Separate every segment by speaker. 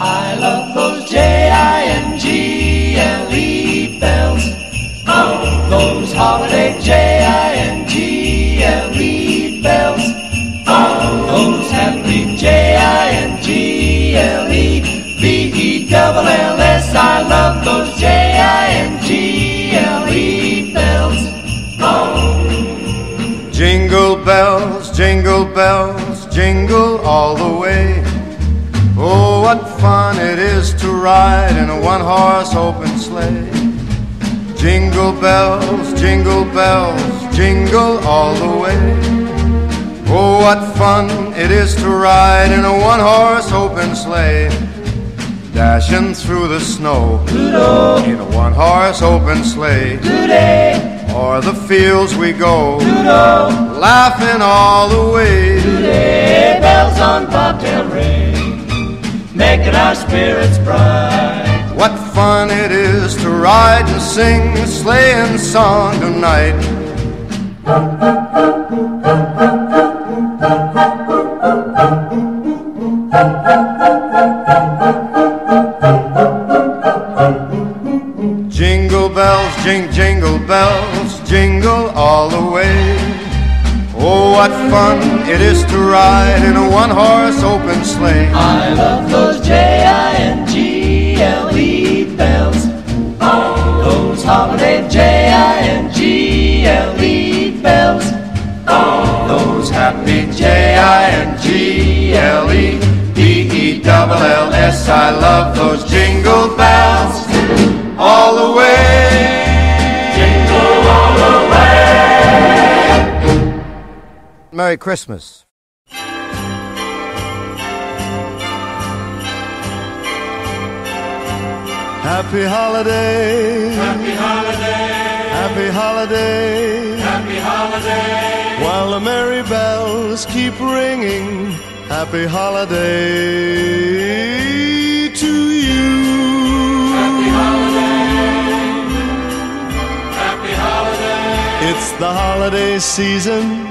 Speaker 1: I love those Jingle bells. Oh, those holiday Jingle bells. Oh, those happy Jingle-bells. I love those Jingle bells. Oh.
Speaker 2: Jingle bells, jingle bells, jingle all the way. Oh, what fun it is to ride in a one-horse open sleigh. Jingle bells, jingle bells, jingle all the way. Oh, what fun it is to ride in a one-horse open sleigh. Dashing through the snow in a one-horse open sleigh. O'er the fields we go, laughing all the way.
Speaker 1: Bells on bobtail ring, making our spirits bright.
Speaker 2: What fun it is to ride and sing a sleighing song tonight. Jingle bells, jingle bells, jingle all the way. Oh, what fun it is to ride in a one-horse open sleigh.
Speaker 1: I love those Jingle bells. Oh, those holiday Jingle bells. Oh, those happy Jingle-bells. I love those jingle bells all the way. Jingle all the way.
Speaker 2: Merry Christmas. Happy holiday.
Speaker 3: Happy holiday.
Speaker 2: Happy holiday.
Speaker 3: Happy holiday.
Speaker 2: While the merry bells keep ringing. Happy holiday to you.
Speaker 3: Happy holiday. Happy holiday.
Speaker 2: It's the holiday season,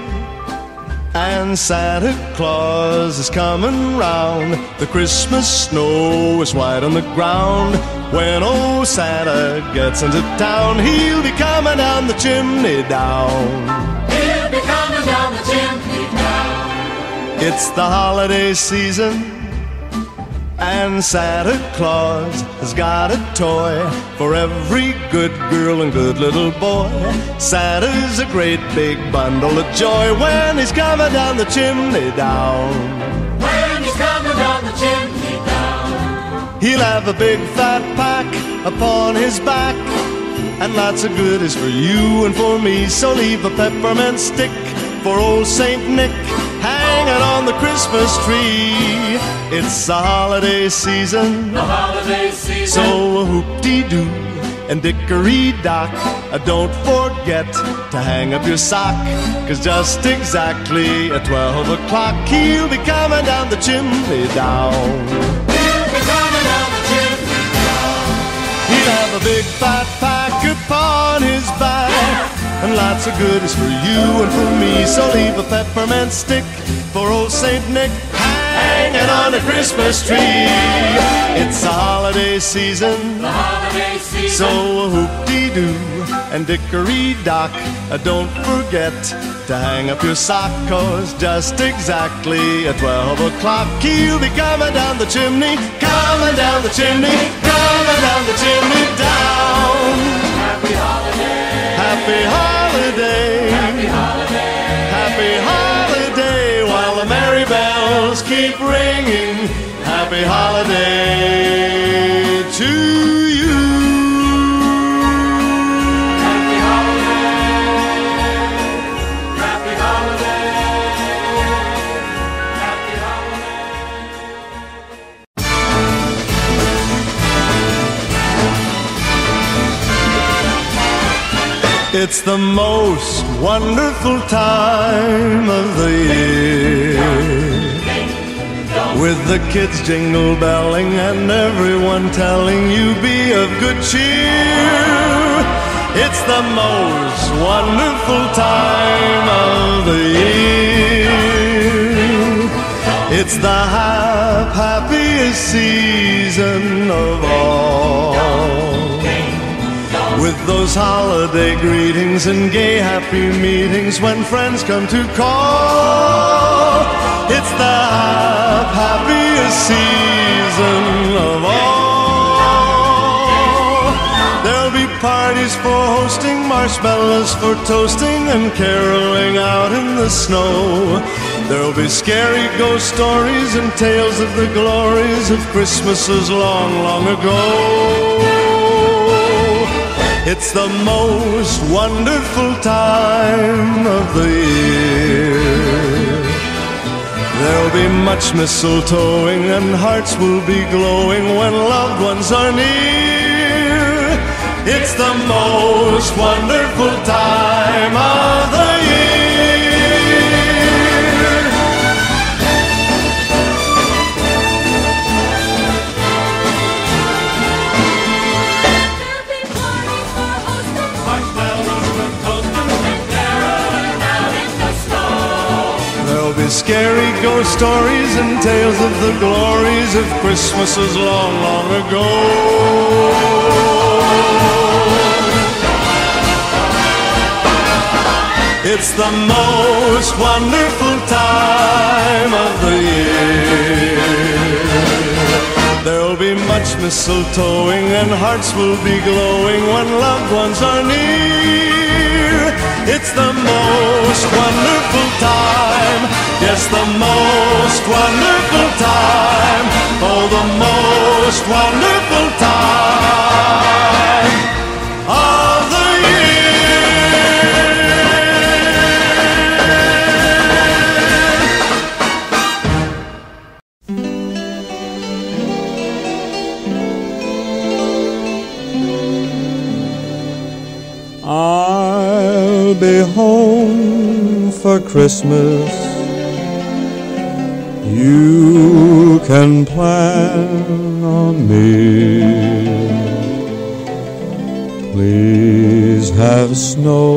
Speaker 2: and Santa Claus is coming round. The Christmas snow is white on the ground. When old Santa gets into town, he'll be coming down the chimney down.
Speaker 3: He'll be coming down the chimney down.
Speaker 2: It's the holiday season, and Santa Claus has got a toy for every good girl and good little boy. Santa's a great big bundle of joy when he's coming down the chimney down.
Speaker 3: When he's coming down the chimney down.
Speaker 2: He'll have a big fat pack upon his back, and lots of goodies for you and for me. So leave a peppermint stick for old Saint Nick hanging on the Christmas tree. It's the holiday season,
Speaker 3: The holiday season.
Speaker 2: so whoop-dee-doo and dickory-dock. Don't forget to hang up your sock, 'cause just exactly at 12 o'clock he'll be coming down the chimney down.
Speaker 3: He'll be coming down the chimney down.
Speaker 2: He'll have a big fat pack upon his back, and lots of goodies for you and for me. So leave a peppermint stick for old Saint Nick hanging on the Christmas tree. It's the holiday season,
Speaker 3: The holiday season.
Speaker 2: so whoop-dee-doo and dickory-dock. Don't forget to hang up your sock, 'cause just exactly at 12 o'clock he'll be coming down the chimney, coming down the chimney, coming down the chimney down.
Speaker 3: Happy holiday.
Speaker 2: Happy holiday,
Speaker 3: Happy holiday.
Speaker 2: happy holiday, while the merry bells keep ringing. Happy holiday to you.
Speaker 3: Happy holiday. Happy holiday. Happy holiday.
Speaker 2: It's the most wonderful time of the year, with the kids jingle belling and everyone telling you be of good cheer. It's the most wonderful time of the year. It's the happiest season of all. With those holiday greetings and gay happy meetings when friends come to call. It's the happiest season of all. There'll be parties for hosting, marshmallows for toasting, and caroling out in the snow. There'll be scary ghost stories and tales of the glories of Christmases long, long ago. It's the most wonderful time of the year. There'll be much mistletoeing and hearts will be glowing when loved ones are near. It's the most wonderful time of the year. There'll be scary ghost stories and tales of the glories of Christmases long, long ago. It's the most wonderful time of the year. There'll be much mistletoeing and hearts will be glowing when loved ones are near. It's the most wonderful time, yes, the most wonderful time, oh, the most wonderful time of the
Speaker 4: I'll be home for Christmas. You can plan on me. Please have snow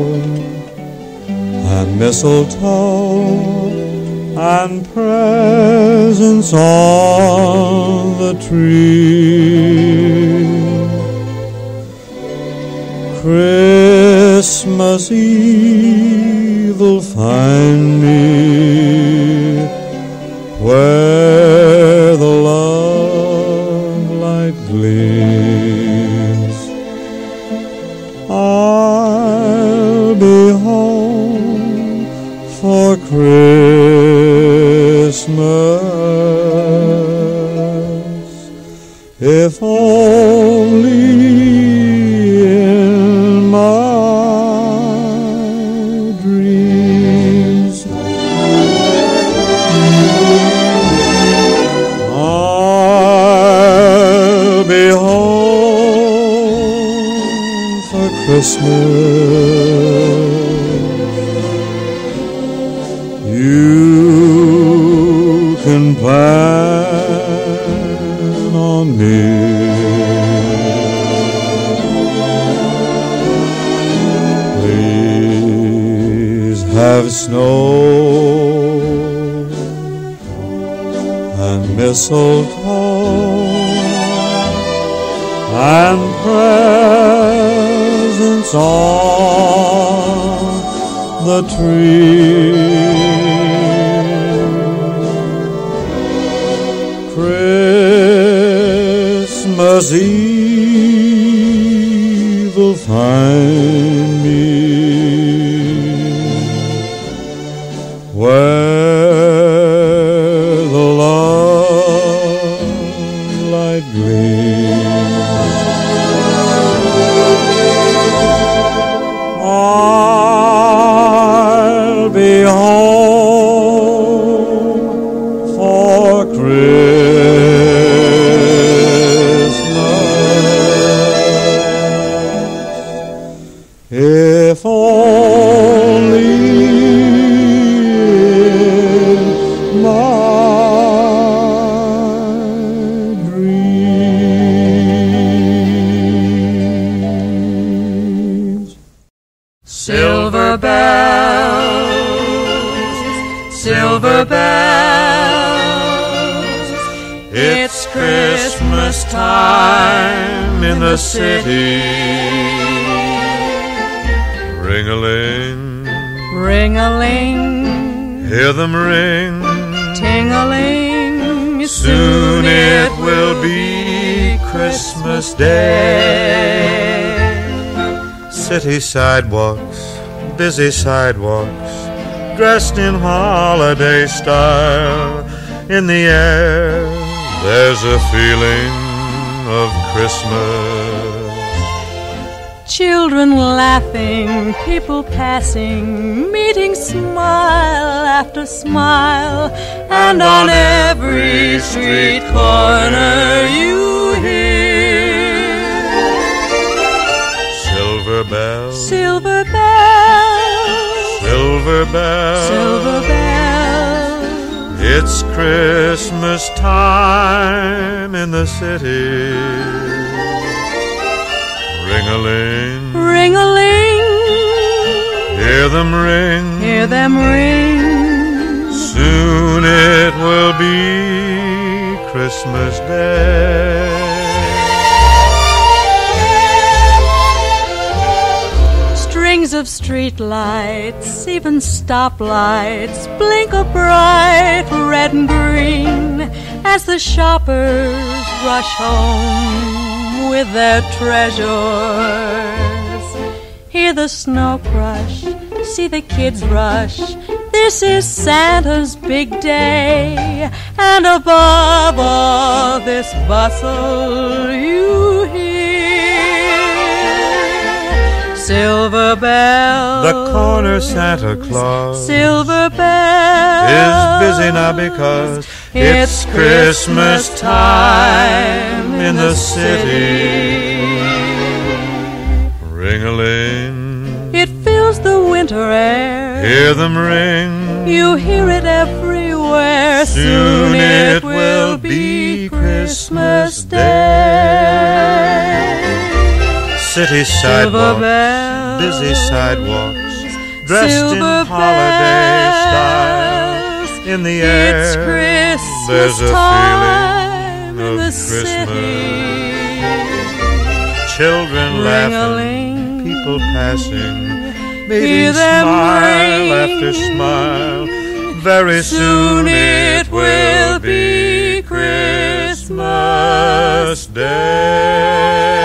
Speaker 4: and mistletoe and presents on the tree. Christmas Eve will find me where the love light gleams. I'll be home for Christmas, if only Christmas. You can plan on me. Please have snow and mistletoe and presents on the tree. Christmas Eve will find me where the love light gleams. I'll be home for Christmas, if only in my dreams.
Speaker 1: Silver bells, silver bells, It's Christmas time in the city. Ring-a-ling,
Speaker 5: ring-a-ling,
Speaker 1: hear them ring.
Speaker 5: Ting-a-ling,
Speaker 1: soon it will be Christmas Day. City sidewalks, busy sidewalks, dressed in holiday style. In the air, there's a feeling of Christmas.
Speaker 5: Children laughing, people passing, meeting smile after smile, and on every street corner you hear
Speaker 1: silver bells,
Speaker 5: silver bells,
Speaker 1: silver bells,
Speaker 5: silver bells.
Speaker 1: It's Christmas time in the city. Ring-a-ling,
Speaker 5: ring-a-ling,
Speaker 1: hear them ring,
Speaker 5: hear them ring.
Speaker 1: Soon it will be Christmas Day.
Speaker 5: Strings of street lights, even stoplights, blink a bright red and green as the shoppers rush home with their treasures. Hear the snow crush, see the kids rush. This is Santa's big day, and above all this bustle you hear silver bells.
Speaker 1: The corner Santa Claus
Speaker 5: Silver bells
Speaker 1: is busy now because
Speaker 5: it's Christmas time
Speaker 1: in the city. Ring-a-ling,
Speaker 5: it fills the winter air.
Speaker 1: hear them ring.
Speaker 5: You hear it everywhere.
Speaker 1: Soon it will be Christmas
Speaker 5: Day.
Speaker 1: City
Speaker 5: Silver
Speaker 1: sidewalks,
Speaker 5: bells,
Speaker 1: busy sidewalks, dressed in
Speaker 5: silver
Speaker 1: holiday style.
Speaker 5: bells.
Speaker 1: In the air,
Speaker 5: It's Christmas
Speaker 1: there's a
Speaker 5: time
Speaker 1: feeling
Speaker 5: in the
Speaker 1: of Christmas.
Speaker 5: city.
Speaker 1: Children laughing,
Speaker 5: Ring-a-ling,
Speaker 1: people passing,
Speaker 5: hear
Speaker 1: meeting
Speaker 5: them
Speaker 1: smile
Speaker 5: ring.
Speaker 1: after smile. Very soon it will be Christmas Day.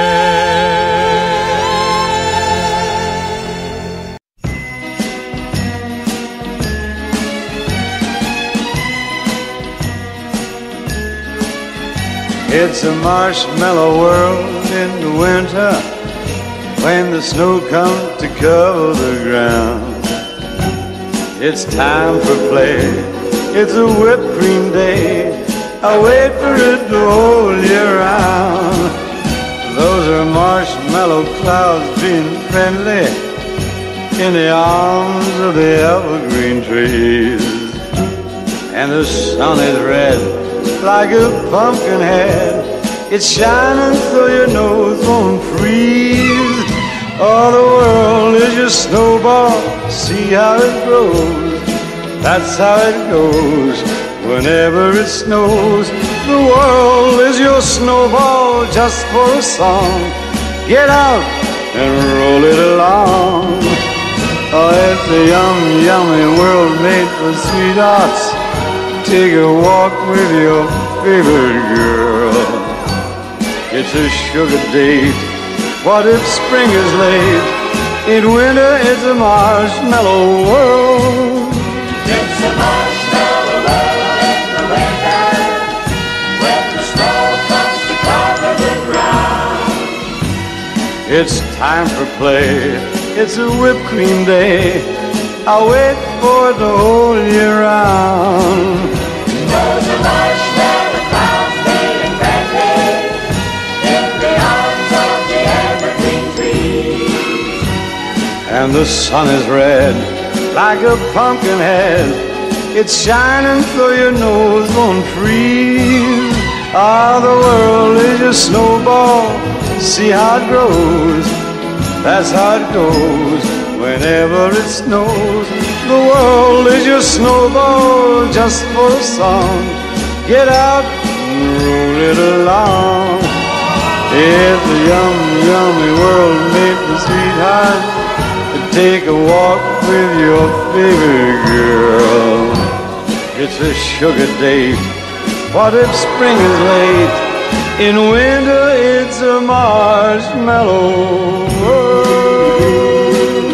Speaker 2: It's a marshmallow world in the winter when the snow comes to cover the ground. It's time for play, it's a whipped cream day. I wait for it the whole year round. Those are marshmallow clouds being friendly in the arms of the evergreen trees. And the sun is red like a pumpkin head. It's shining so your nose won't freeze. Oh, the world is your snowball, see how it grows. That's how it goes whenever it snows. The world is your snowball just for a song. Get out and roll it along. Oh, it's a yummy, yummy world made for sweethearts. Take a walk with your favorite girl. It's a sugar date. What if spring is late? In winter it's a marshmallow world.
Speaker 3: It's a marshmallow world in the winter, when the snow comes to cover the ground.
Speaker 2: It's time for play. It's a whipped cream day. I'll wait for it the whole year round.
Speaker 3: Those are marshmallow clouds being friendly in the arms of the evergreen trees.
Speaker 2: And the sun is red like a pumpkin head. It's shining so your nose won't freeze. Ah, the world is your snowball, see how it grows. That's how it goes whenever it snows. The world is your snowball just for a song. Get out roll it along. It's a yummy, yummy world made for sweethearts. Take a walk with your favorite girl. It's a sugar date. What if spring is late? In winter it's a marshmallow world.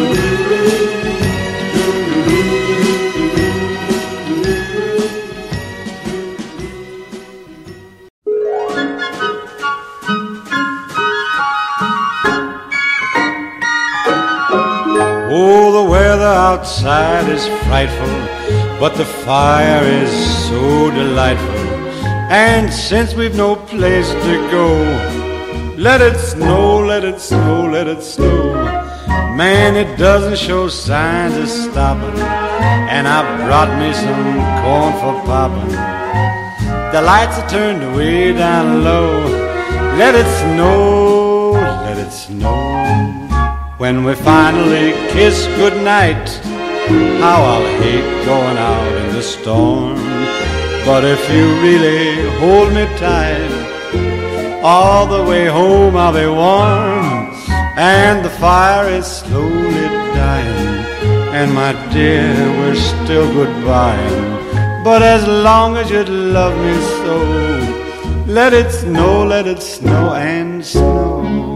Speaker 2: Oh, the weather outside is frightful, but the fire is so delightful. And since we've no place to go, let it snow, let it snow, let it snow. Man, it doesn't show signs of stopping, and I brought me some corn for popping. The lights are turned way down low. Let it snow, let it snow. When we finally kiss goodnight, how I'll hate going out in the storm. But if you really hold me tight, all the way home I'll be warm. And the fire is slowly dying, and my dear, we're still goodbying. But as long as you love me so, let it snow and snow.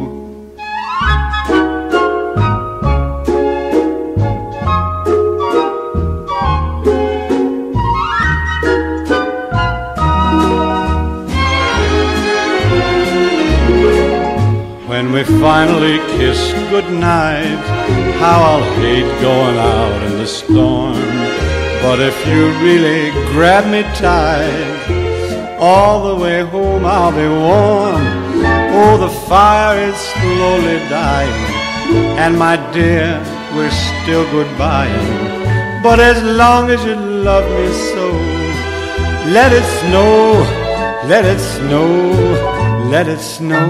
Speaker 2: When we finally kiss goodnight, how I'll hate going out in the storm. But if you really grab me tight, all the way home I'll be warm. Oh, the fire is slowly dying, and my dear, we're still goodbying. But as long as you love me so, let it snow, let it snow, let it snow.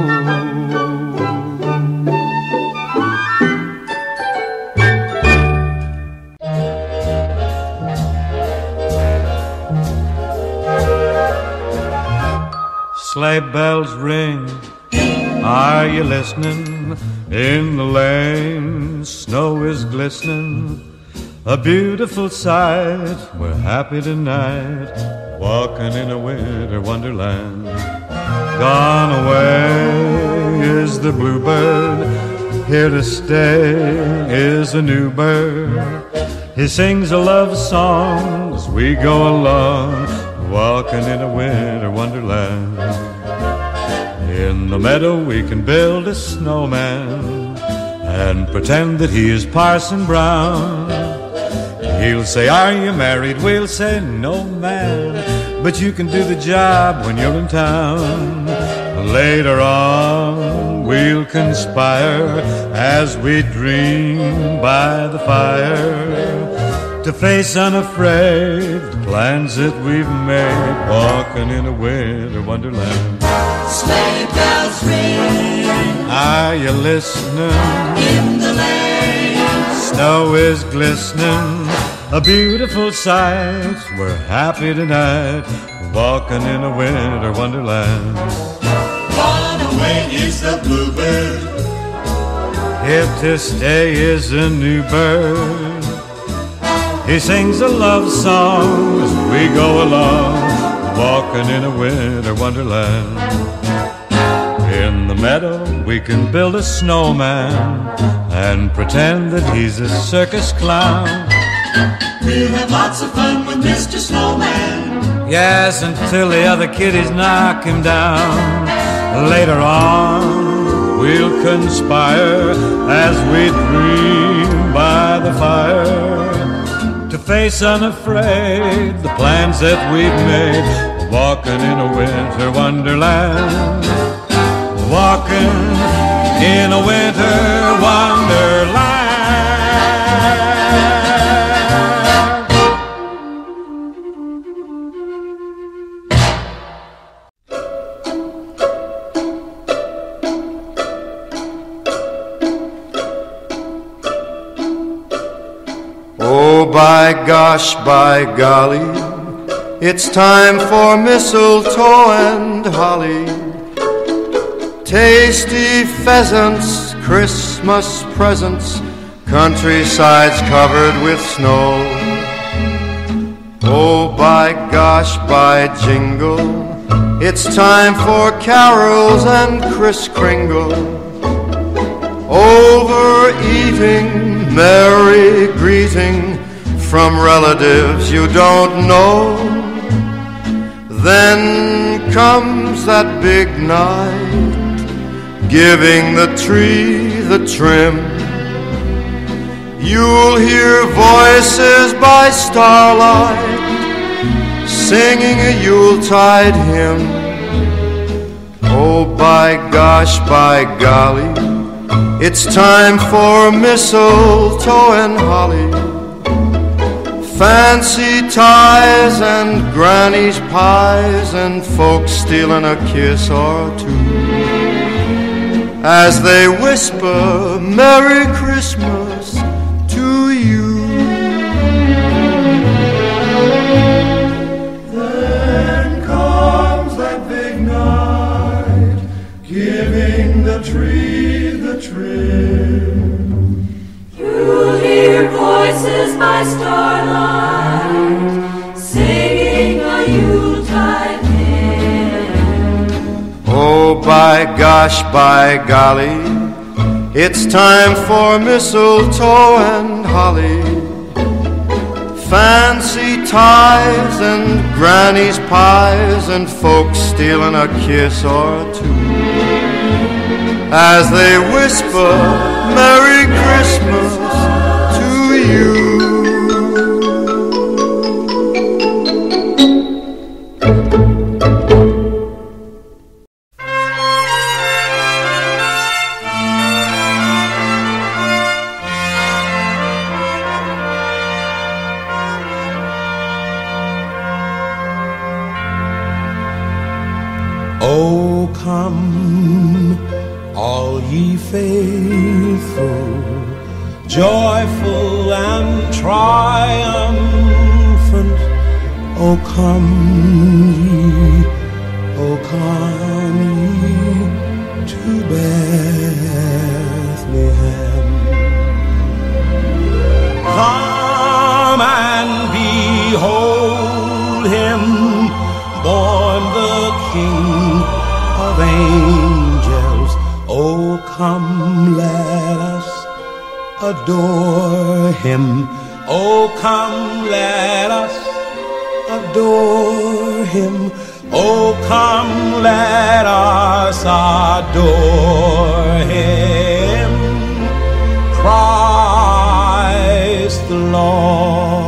Speaker 1: Sleigh bells ring, are you listening? In the lane, snow is glistening, a beautiful sight. We're happy tonight, walking in a winter wonderland. Gone away is the bluebird, here to stay is a new bird. He sings a love song as we go along, walking in a winter wonderland. In the meadow we can build a snowman and pretend that he is Parson Brown. He'll say, are you married? We'll say, no, man, but you can do the job when you're in town. Later on we'll conspire as we dream by the fire, to face unafraid the plans that we've made, walking in a winter wonderland.
Speaker 3: Sleigh bells ring,
Speaker 1: Are you listening?
Speaker 3: in the lane.
Speaker 1: Snow is glistening, a beautiful sight. We're happy tonight, walking in a winter wonderland.
Speaker 3: Gone away is the bluebird,
Speaker 1: Here to stay is a new bird. He sings a love song as we go along, walking in a winter wonderland. In the meadow we can build a snowman and pretend that he's a circus clown.
Speaker 3: we'll have lots of fun with Mr. Snowman.
Speaker 1: Yes, until the other kiddies knock him down. Later on we'll conspire as we dream by the fire, to face unafraid the plans that we've made, walking in a winter wonderland, walking in a winter wonderland.
Speaker 2: Oh, by gosh, by golly, It's time for mistletoe and holly, tasty pheasants, Christmas presents, countrysides covered with snow. Oh, by gosh, by jingle, it's time for carols and Kris Kringle. Overeating, merry greeting from relatives you don't know. Then comes that big night, giving the tree the trim. You'll hear voices by starlight, singing a Yuletide hymn. Oh, by gosh, by golly, it's time for mistletoe and holly, fancy ties and granny's pies, and folks stealing a kiss or two as they whisper Merry Christmas to you. Then comes that big night, giving the tree the trim.
Speaker 3: You'll hear voices by starlight, singing a Yuletide hymn.
Speaker 2: Oh, by gosh, by golly, it's time for mistletoe and holly, fancy ties and granny's pies, and folks stealing a kiss or two as they whisper Merry Christmas to you.
Speaker 6: Oh, come, all ye faithful, joyful and triumphant. Oh, come ye, oh, come ye to Bethlehem. Come and behold him, born the King of angels. Oh, come, let us adore him. Oh, come, let us adore him. Oh, come, let us adore him. Christ the Lord.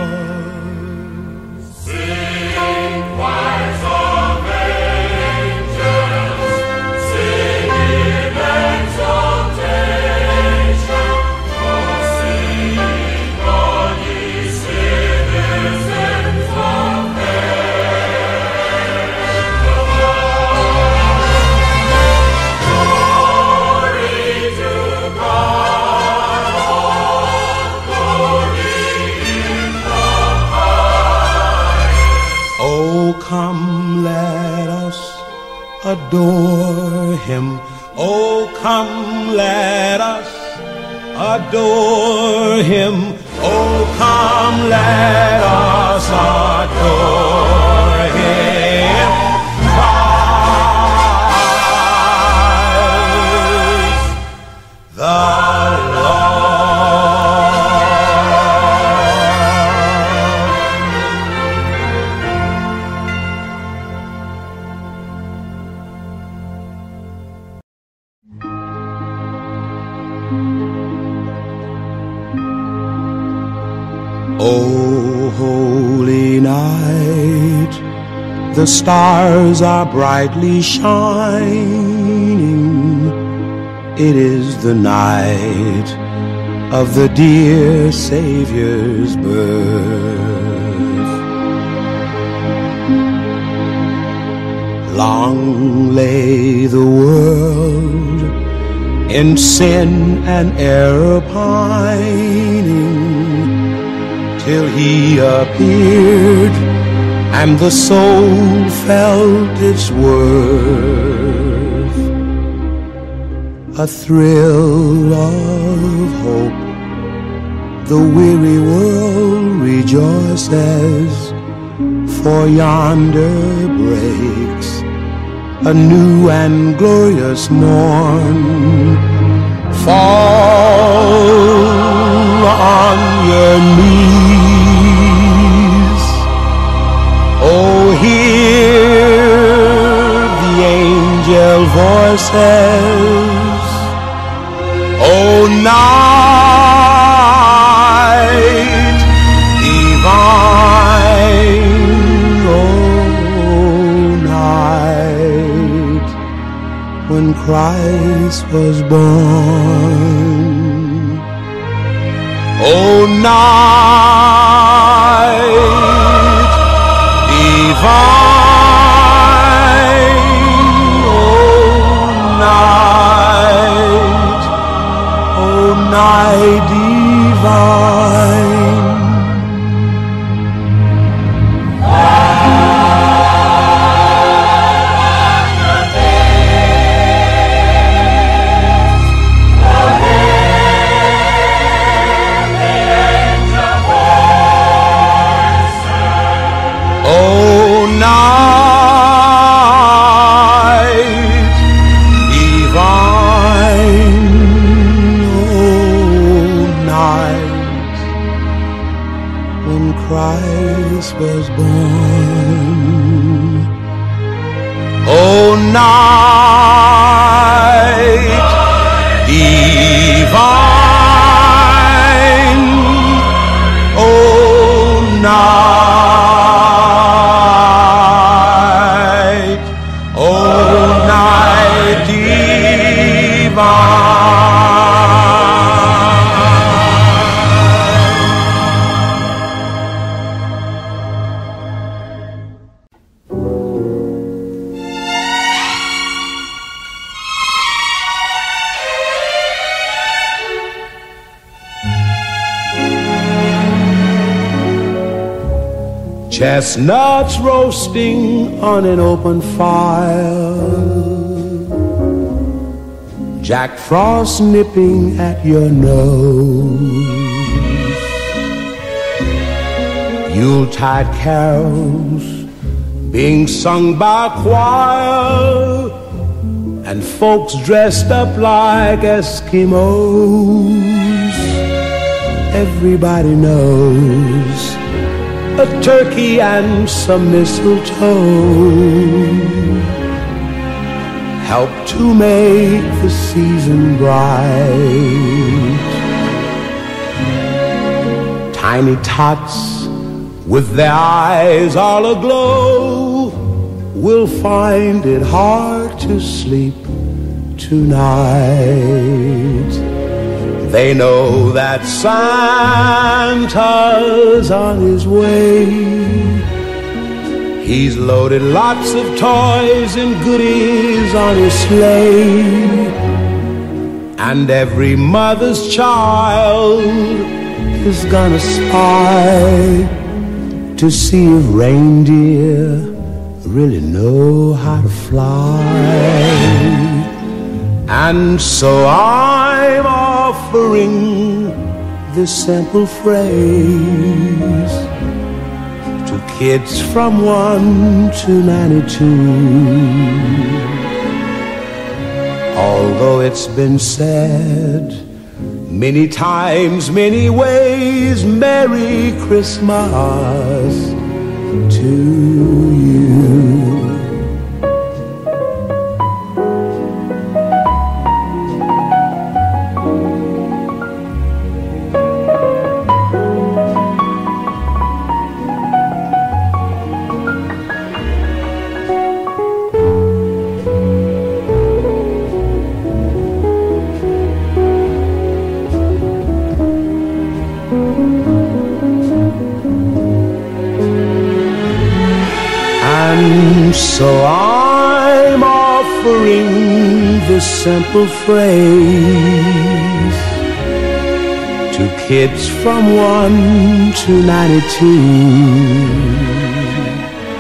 Speaker 6: Come, let us adore him. Oh, come, let us adore him. Oh, come, let us adore him. Christ the O holy night, the stars are brightly shining. It is the night of the dear Savior's birth. Long lay the world in sin and error pining, till he appeared and the soul felt its worth. A thrill of hope, the weary world rejoices, for yonder breaks a new and glorious morn. Fall on your knees, oh, hear the angel voices, oh, night divine, oh, night when Christ was born. Oh, night divine, oh, night divine. Christ was born. Oh, night divine, oh, night, divine. Chestnuts roasting on an open fire, Jack Frost nipping at your nose, Yuletide carols being sung by a choir, and folks dressed up like Eskimos. Everybody knows a turkey and some mistletoe help to make the season bright. Tiny tots with their eyes all aglow will find it hard to sleep tonight. They know that Santa's on his way. He's loaded lots of toys and goodies on his sleigh, and every mother's child is gonna spy to see if reindeer really know how to fly. And so I'm offering this simple phrase to kids from 1 to 92. Although it's been said many times, many ways, Merry Christmas to you. So I'm offering this simple phrase to kids from 1 to 92.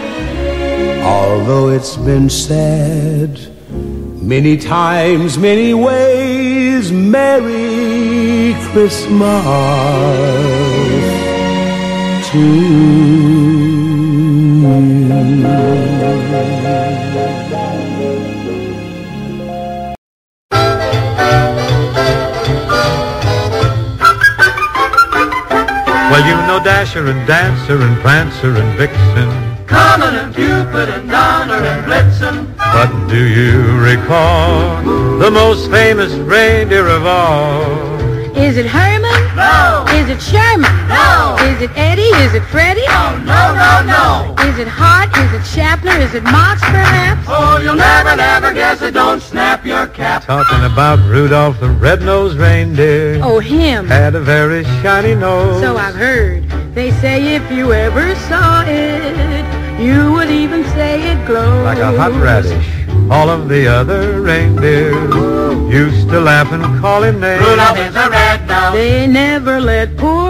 Speaker 6: Although it's been said many times, many ways, Merry Christmas to you.
Speaker 1: Well, you know Dasher and Dancer and Prancer and Vixen,
Speaker 3: Comet and Cupid and Donner and Blitzen.
Speaker 1: but do you recall the most famous reindeer of all?
Speaker 7: Is it Herman?
Speaker 3: No.
Speaker 7: Is it Sherman?
Speaker 3: No.
Speaker 7: Is it Eddie? Is it Freddie?
Speaker 3: Oh, no, no, no.
Speaker 7: Is it Hart? Is it Shapner? Is it March, perhaps?
Speaker 3: Oh, you'll never, never guess it. Don't snap your cap.
Speaker 1: Talking about Rudolph the red-nosed reindeer.
Speaker 7: Oh, him.
Speaker 1: Had a very shiny nose.
Speaker 7: So I've heard. They say if you ever saw it, you would even say it glows.
Speaker 1: Like a hot radish. All of the other reindeer used to laugh and call him names.
Speaker 3: Rudolph is a red nose.
Speaker 7: They never let poor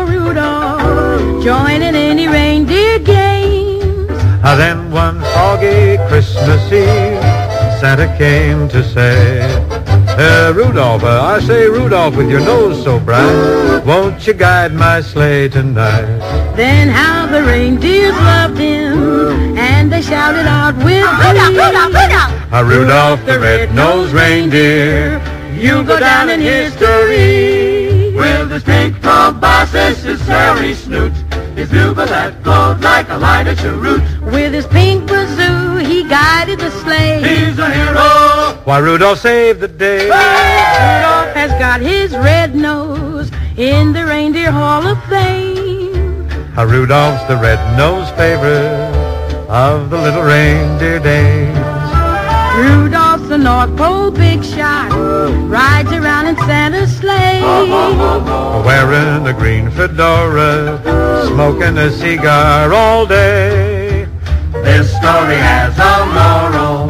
Speaker 7: Rudolph join in any reindeer games.
Speaker 1: Then one foggy Christmas Eve, Santa came to say, Rudolph, I say Rudolph, with your nose so bright, won't you guide my sleigh tonight?
Speaker 7: Then how the reindeers loved him, and they shouted out with
Speaker 3: Rudolph,
Speaker 7: glee.
Speaker 3: Rudolph, Rudolph.
Speaker 1: Rudolph the red-nosed reindeer,
Speaker 7: you'll go down in history.
Speaker 3: With his pink proboscis, his hairy snoot, his bugle that glowed like a lighted cheroot.
Speaker 7: With his pink bazoo, he guided the sleigh.
Speaker 3: He's a hero.
Speaker 1: why Rudolph saved the day.
Speaker 7: Rudolph has got his red nose in the Reindeer Hall of Fame.
Speaker 1: Rudolph's the red-nosed favorite of the little reindeer dames.
Speaker 7: Rudolph's the North Pole big shot, rides around in Santa's sleigh.
Speaker 1: Wearing a green fedora, smoking a cigar all day.
Speaker 3: This story has a moral.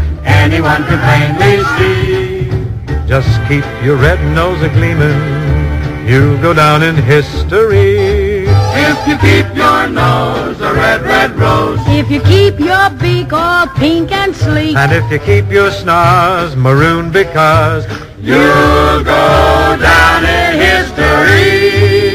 Speaker 3: Anyone can plainly see.
Speaker 1: Just keep your red nose a-gleamin', you'll go down in history.
Speaker 3: If you keep your nose a red, red rose.
Speaker 7: If you keep your beak all pink and sleek.
Speaker 1: And if you keep your snars maroon because
Speaker 3: You'll go down in history.